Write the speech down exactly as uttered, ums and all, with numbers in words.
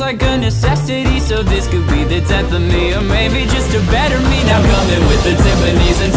feels like a necessity. So this could be the death of me, or maybe just a better me. Now coming with the Tiffany's and